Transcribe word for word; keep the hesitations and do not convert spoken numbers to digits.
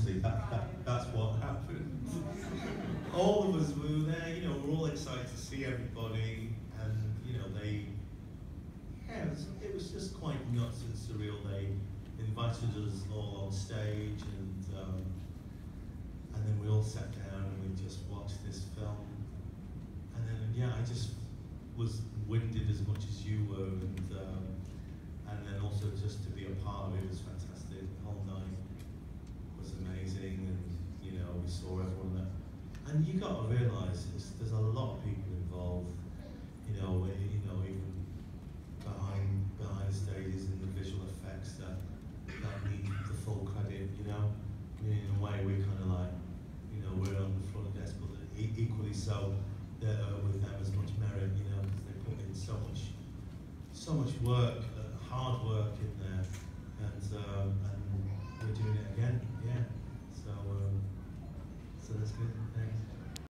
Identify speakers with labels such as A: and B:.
A: honestly, that, that that's what happened. All of us we were there, you know, we're all excited to see everybody, and you know, they, yeah, it was, it was just quite nuts and surreal. They invited us all on stage, and um, and then we all sat down and we just watched this film, and then yeah, I just was winded as much as you were, and um, and then also just to be a part of it was fantastic. The whole night was amazing, and you know, we saw everyone that, and you got to realise there's, there's a lot of people involved, you know, you know, even behind behind the stages and the visual effects that that need the full credit, you know. I mean, in a way, we're kind of like, you know, we're on the front desk, but e equally so, they're uh, with them as much merit, you know, because they put in so much, so much work, uh, hard work in there, and um, and we're doing it again.